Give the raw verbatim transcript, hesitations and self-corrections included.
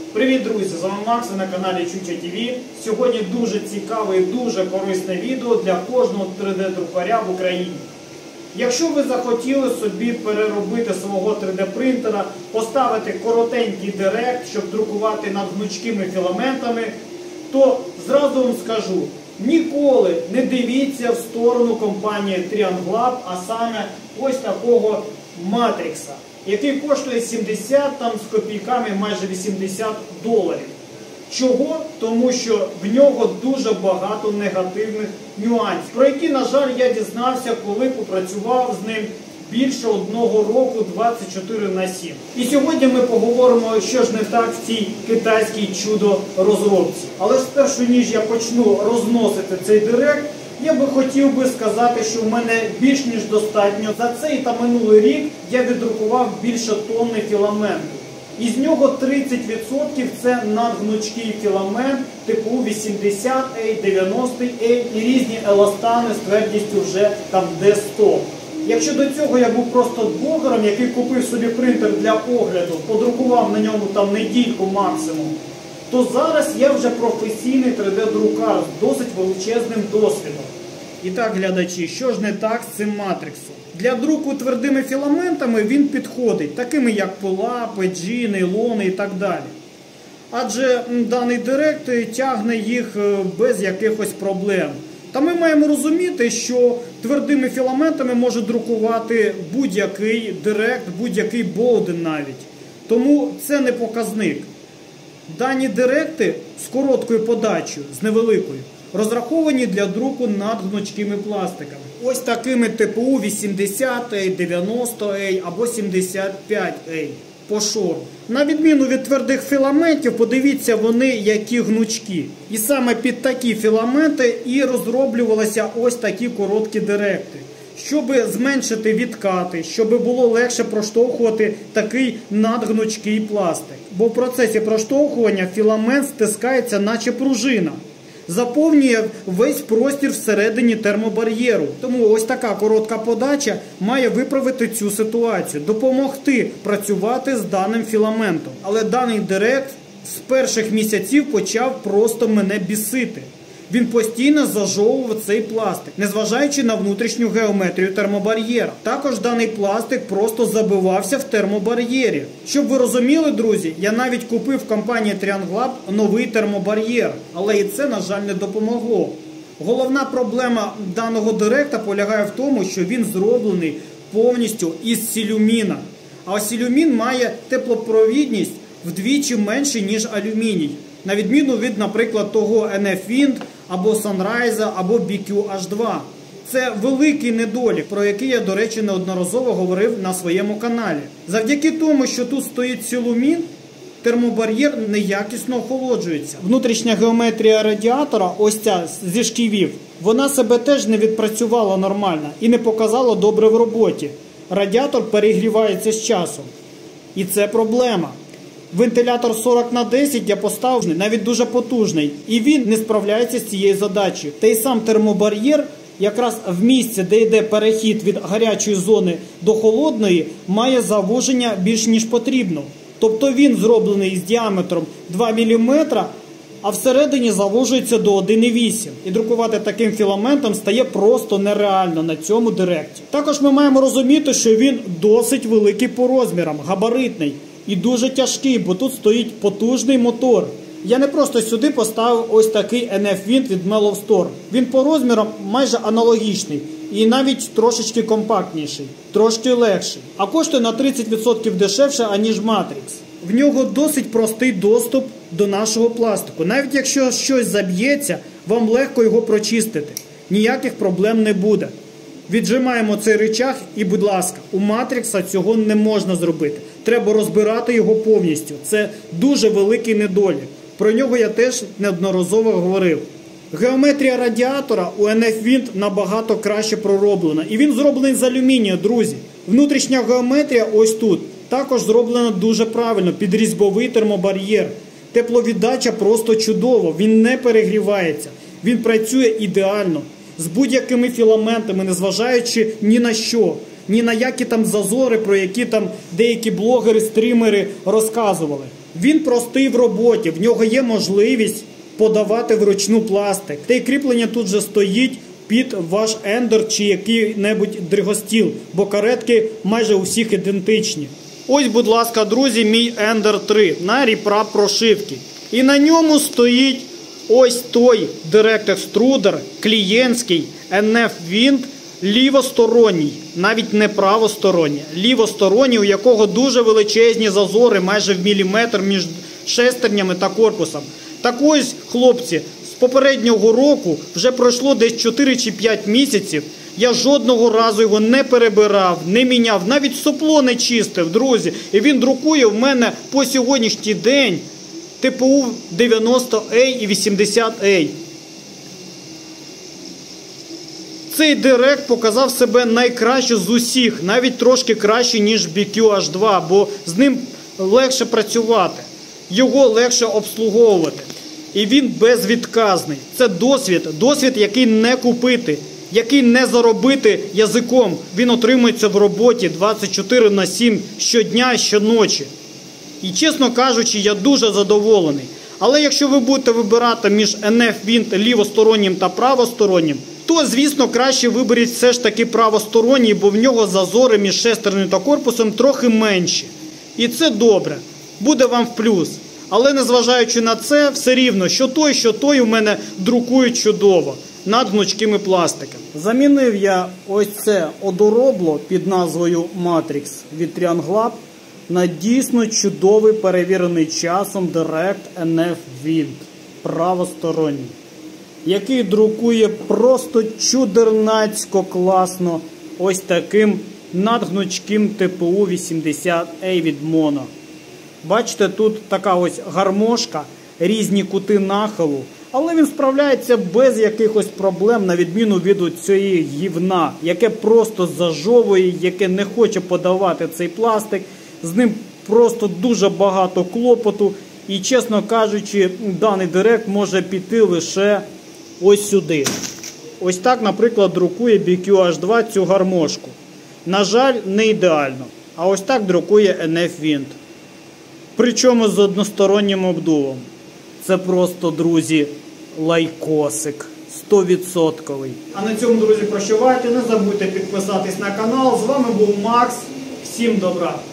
Привіт, друзі! З вами Макс, ви на каналі Чуча ТВ. Сьогодні дуже цікаве і дуже корисне відео для кожного три де друкаря в Україні. Якщо ви захотіли собі переробити свого три де принтера, поставити коротенький директ, щоб друкувати над гнучкими філаментами, то зразу вам скажу, ніколи не дивіться в сторону компанії Trianglab, а саме ось такого матрикса, який коштує сімдесят там, з копійками майже вісімдесят доларів. Чого? Тому що в нього дуже багато негативних нюансів, про які, на жаль, я дізнався, коли попрацював з ним більше одного року двадцять чотири на сім. І сьогодні ми поговоримо, що ж не так в цій китайській чудо-розробці. Але ж спершу, ніж я почну розносити цей директ, я би хотів би сказати, що в мене більш ніж достатньо. За цей та минулий рік я віддрукував більше тонни філаменту. Із нього тридцять відсотків це надгнучкий філамент типу вісімдесят ей, дев'яносто ей і різні еластани з твердістю вже там де сто. Якщо до цього я був просто блогером, який купив собі принтер для огляду, подрукував на ньому там недільку максимум, то зараз я вже професійний три де друкар з досить величезним досвідом. І так, глядачі, що ж не так з цим матриксом? Для друку твердими філаментами він підходить, такими як пола, пе джі, нейлони і так далі. Адже даний директ тягне їх без якихось проблем. Та ми маємо розуміти, що твердими філаментами може друкувати будь-який директ, будь-який болден навіть. Тому це не показник. Дані директи з короткою подачею, з невеликою, розраховані для друку над гнучкими пластиками. Ось такими типу вісімдесят ей, дев'яносто ей або сімдесят п'ять ей по шору. На відміну від твердих філаментів, подивіться вони які гнучкі. І саме під такі філаменти і розроблювалися ось такі короткі директи. Щоб зменшити відкати, щоб було легше проштовхувати такий надгнучкий пластик. Бо в процесі проштовхування філамент стискається наче пружина. Заповнює весь простір всередині термобар'єру. Тому ось така коротка подача має виправити цю ситуацію, допомогти працювати з даним філаментом. Але даний директ з перших місяців почав просто мене бісити. Він постійно зажовував цей пластик, незважаючи на внутрішню геометрію термобар'єра. Також даний пластик просто забивався в термобар'єрі. Щоб ви розуміли, друзі, я навіть купив в компанії Trianglab новий термобар'єр, але і це, на жаль, не допомогло. Головна проблема даного директа полягає в тому, що він зроблений повністю із силюміна. А силюмін має теплопровідність вдвічі менше, ніж алюміній. На відміну від, наприклад, того ен еф Wind, або Sunrise, або бі кю ейч два. Це великий недолік, про який я, до речі, неодноразово говорив на своєму каналі. Завдяки тому, що тут стоїть силумін, термобар'єр неякісно охолоджується. Внутрішня геометрія радіатора, ось ця зі шківів, вона себе теж не відпрацювала нормально і не показала добре в роботі. Радіатор перегрівається з часом. І це проблема. Вентилятор сорок на десять я поставив, навіть дуже потужний, і він не справляється з цією задачею. Та й сам термобар'єр, якраз в місці, де йде перехід від гарячої зони до холодної, має завуження більш ніж потрібно. Тобто він зроблений з діаметром два міліметри, а всередині завужується до один і вісім. І друкувати таким філаментом стає просто нереально на цьому директі. Також ми маємо розуміти, що він досить великий по розмірам, габаритний. І дуже тяжкий, бо тут стоїть потужний мотор. Я не просто сюди поставив ось такий ен еф Wind від Mellow Storm. Він по розмірам майже аналогічний. І навіть трошечки компактніший, трошки легший. А коштує на тридцять відсотків дешевше, аніж Matrix. В нього досить простий доступ до нашого пластику. Навіть якщо щось заб'ється, вам легко його прочистити. Ніяких проблем не буде. Віджимаємо цей рычаг і, будь ласка, у Матрикса цього не можна зробити. Треба розбирати його повністю. Це дуже великий недолік. Про нього я теж неодноразово говорив. Геометрія радіатора у ен еф Wind набагато краще пророблена. І він зроблений з алюмінію, друзі. Внутрішня геометрія ось тут. Також зроблена дуже правильно, під різьбовий термобар'єр. Тепловіддача просто чудово, він не перегрівається. Він працює ідеально. З будь-якими філаментами, незважаючи ні на що. ні на які там зазори, про які там деякі блогери, стрімери розказували. Він простий в роботі, в нього є можливість подавати вручну пластик. Та й кріплення тут же стоїть під ваш ендер чи який-небудь дригостіл, бо каретки майже у всіх ідентичні. Ось, будь ласка, друзі, мій ендер три на ріпрап прошивки. І на ньому стоїть ось той директ-екструдер клієнтський ен еф Wind лівосторонній, навіть не правосторонній, лівосторонній, у якого дуже величезні зазори, майже в міліметр між шестернями та корпусом. Так ось, хлопці, з попереднього року вже пройшло десь чотири чи п'ять місяців, я жодного разу його не перебирав, не міняв, навіть сопло не чистив, друзі. І він друкує в мене по сьогоднішній день те пе у дев'яносто ей і вісімдесят ей. Цей Директ показав себе найкраще з усіх, навіть трошки краще, ніж бі кю ейч два, бо з ним легше працювати, його легше обслуговувати. І він безвідказний. Це досвід, досвід, який не купити, який не заробити язиком. Він отримується в роботі двадцять чотири на сім щодня і щоночі. І, чесно кажучи, я дуже задоволений. Але якщо ви будете вибирати між ен еф Wind лівостороннім та правостороннім, то, звісно, краще виберіть все ж таки правосторонній, бо в нього зазори між шестернею та корпусом трохи менші. І це добре, буде вам в плюс. Але незважаючи на це, все рівно, що той, що той у мене друкують чудово, над гнучкими пластиками. Замінив я ось це одоробло під назвою Matrix від Trianglab на дійсно чудовий, перевірений часом Direct ен еф Wind правосторонній, який друкує просто чудернацько класно ось таким надгнучким те пе у вісімдесят ей від Mono. Бачите, тут така ось гармошка, різні кути нахилу, але він справляється без якихось проблем, на відміну від цієї гівна, яке просто зажовує, яке не хоче подавати цей пластик. З ним просто дуже багато клопоту і, чесно кажучи, даний Директ може піти лише ось сюди. Ось так, наприклад, друкує бі кю ейч два цю гармошку. На жаль, не ідеально. А ось так друкує ен еф Wind. Причому з одностороннім обдувом. Це просто, друзі, лайкосик. сто відсотків. А на цьому, друзі, прощавайте. Не забудьте підписатись на канал. З вами був Макс. Всім добра.